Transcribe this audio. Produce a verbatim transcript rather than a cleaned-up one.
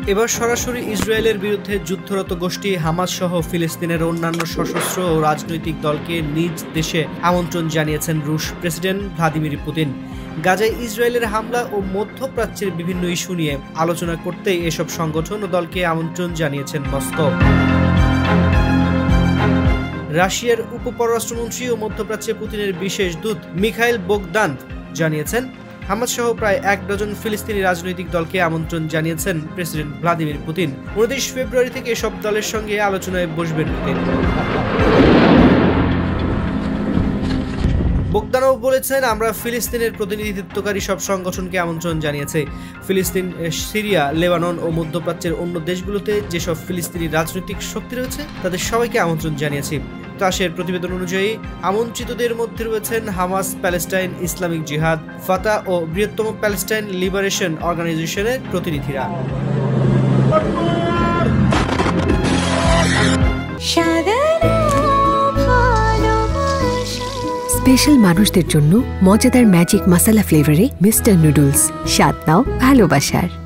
এবার সরাসরি ইসরায়েলের বিরুদ্ধে যুদ্ধরত গোষ্ঠী হামাস সহ ফিলিস্তিনের অন্যান্য সশস্ত্র ও রাজনৈতিক দলকে নিজ দেশে আমন্ত্রণ জানিয়েছেন রুশ প্রেসিডেন্ট ভ্লাদিমির পুতিন। গাজায় ইসরায়েলের হামলা ও মধ্যপ্রাচ্যের বিভিন্ন ইস্যু নিয়ে আলোচনা করতেই এসব সংগঠন ও দলকে আমন্ত্রণ জানিয়েছেন মস্কো। রাশিয়ার উপপররাষ্ট্রমন্ত্রী ও মধ্যপ্রাচ্যে পুতিনের বিশেষ দূত মিখাইল বোগদান জানিয়েছেন, হামাস সহ প্রায় এক ডজন ফিলিস্তিনি রাজনৈতিক দলকে আমন্ত্রণ জানিয়েছেন প্রেসিডেন্ট ভ্লাদিমির পুতিন। উনত্রিশ ফেব্রুয়ারি থেকে এসব দলের সঙ্গে আলোচনায় বসবেন পুতিন। বোগদানও বলেছেন, আমরা ফিলিস্তিনের প্রতিনিধিত্বকারী সব সংগঠনকে আমন্ত্রণ জানিয়েছি। ফিলিস্তিন, সিরিয়া, লেবানন ও মধ্যপ্রাচ্যের অন্য দেশগুলোতে যেসব ফিলিস্তিনি রাজনৈতিক শক্তি রয়েছে তাদের সবাইকে আমন্ত্রণ জানিয়েছি। তাসের প্রতিবেদন অনুযায়ী আমন্ত্রিতদের মধ্যে রয়েছেন হামাস, প্যালেস্টাইন ইসলামিক জিহাদ, ফাতা ও বৃহত্তম প্যালেস্টাইন লিবারেশন অর্গানাইজেশনের প্রতিনিধিরা। স্পেশাল মানুষদের জন্য মজাদার ম্যাজিক মশলা ফ্লেভারে মিস্টার নুডলস, স্বাদ নাও ভালোবাসার।